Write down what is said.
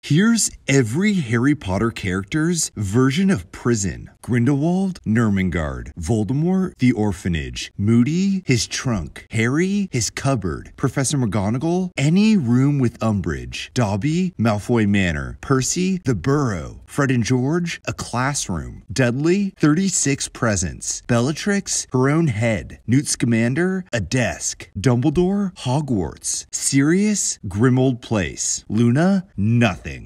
Here's every Harry Potter character's version of prison. Grindelwald, Nurmengard, Voldemort, the orphanage, Moody, his trunk, Harry, his cupboard, Professor McGonagall, any room with Umbridge, Dobby, Malfoy Manor, Percy, the Burrow, Fred and George, a classroom, Dudley, 36 presents, Bellatrix, her own head, Newt Scamander, a desk, Dumbledore, Hogwarts, Sirius, Grimmauld Place, Luna, nothing.